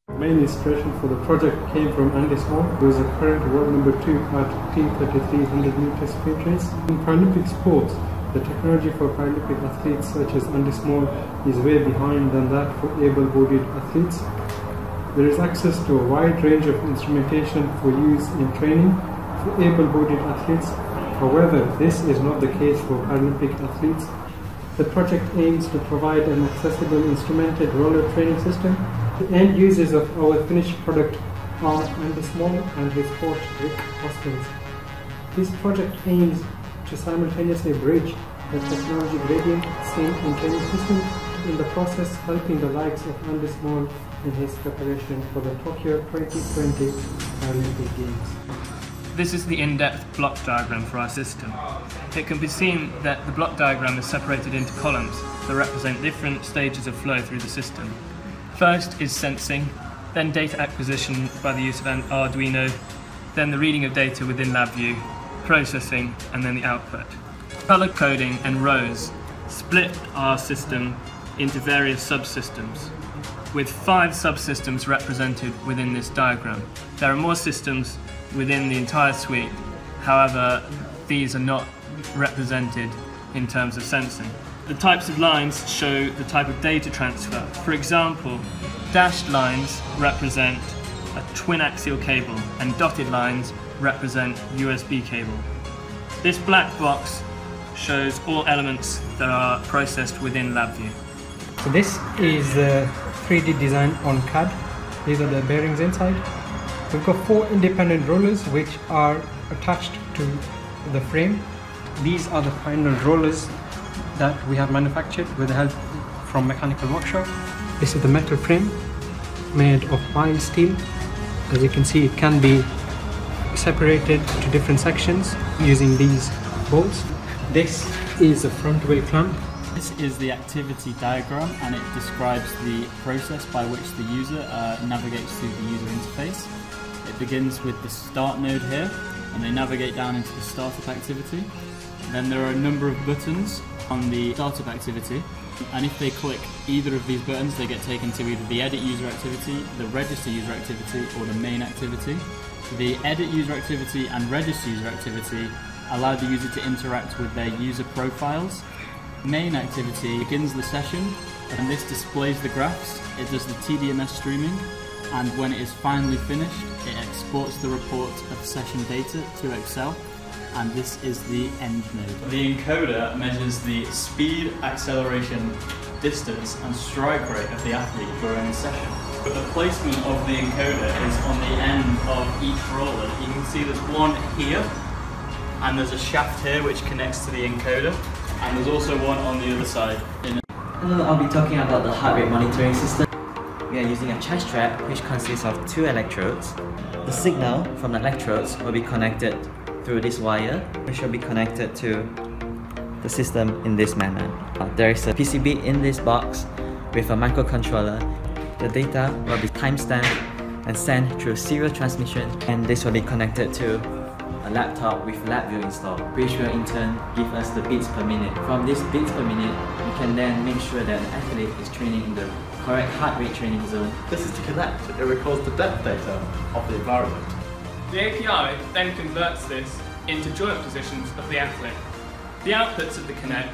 Main inspiration for the project came from Andy Small, who is a current world number 2 at T33 100 meter speed race. In Paralympic sports, the technology for Paralympic athletes such as Andy Small is way behind than that for able-bodied athletes. There is access to a wide range of instrumentation for use in training for able-bodied athletes. However, this is not the case for Paralympic athletes. The project aims to provide an accessible instrumented roller training system. The end users of our finished product are Andy Small and his coach Rick Hoskins. This project aims to simultaneously bridge the technology gradient seen in training systems, in the process helping the likes of Andy Small in his preparation for the Tokyo 2020 Paralympic Games. This is the in-depth block diagram for our system. It can be seen that the block diagram is separated into columns that represent different stages of flow through the system. First is sensing, then data acquisition by the use of an Arduino, then the reading of data within LabVIEW, processing, and then the output. Color coding and rows split our system into various subsystems, with 5 subsystems represented within this diagram. There are more systems within the entire suite, however, these are not represented in terms of sensing. The types of lines show the type of data transfer. For example, dashed lines represent a twin axial cable and dotted lines represent USB cable. This black box shows all elements that are processed within LabVIEW. So this is a 3D design on CAD. These are the bearings inside. We've got 4 independent rollers which are attached to the frame. These are the final rollers that we have manufactured with the help from mechanical workshop. This is the metal frame made of mild steel. As you can see, it can be separated to different sections using these bolts. This is a front wheel clamp. This is the activity diagram, and it describes the process by which the user navigates through the user interface. It begins with the start node here, and they navigate down into the startup activity. Then there are a number of buttons on the startup activity, and if they click either of these buttons, they get taken to either the edit user activity, the register user activity, or the main activity. The edit user activity and register user activity allow the user to interact with their user profiles. Main activity begins the session, and this displays the graphs. It does the TDMS streaming, and when it is finally finished, it exports the report of session data to Excel, and this is the end node. The encoder measures the speed, acceleration, distance and strike rate of the athlete during the session. But the placement of the encoder is on the end of each roller. You can see there's one here, and there's a shaft here which connects to the encoder, and there's also one on the other side. Hello, I'll be talking about the heart rate monitoring system. We are using a chest strap which consists of 2 electrodes. The signal from the electrodes will be connected through this wire, which will be connected to the system in this manner. There is a PCB in this box with a microcontroller. The data will be timestamped and sent through serial transmission, and this will be connected to a laptop with LabVIEW installed, which will in turn give us the beats per minute. From this beats per minute, we can then make sure that the athlete is training in the correct heart rate training zone. This is to connect. It records the depth data of the environment. The API then converts this into joint positions of the athlete. The outputs of the Connect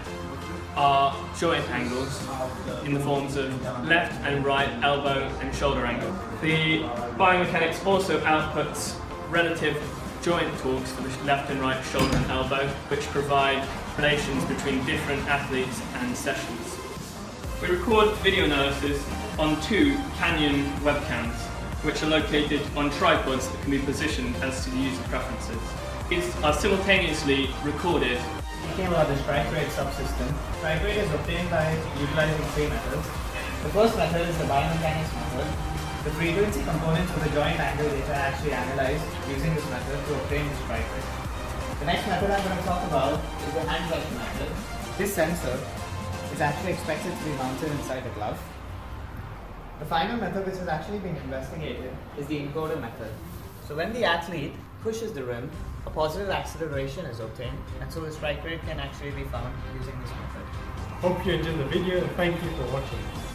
are joint angles in the forms of left and right elbow and shoulder angle. The biomechanics also outputs relative joint torques for the left and right shoulder and elbow, which provide relations between different athletes and sessions. We record video analysis on 2 Canyon webcams, which are located on tripods that can be positioned as to the user preferences. These are simultaneously recorded. Speaking about the strike rate subsystem, strike rate is obtained by utilizing 3 methods. The first method is the biomechanics method. The frequency components of the joint angle data are actually analyzed using this method to obtain the strike rate. The next method I'm going to talk about is the hand touch method. This sensor is actually expected to be mounted inside the glove. The final method which has actually been investigated is the encoder method. So when the athlete pushes the rim, a positive acceleration is obtained, and so the strike rate can actually be found using this method. Hope you enjoyed the video and thank you for watching.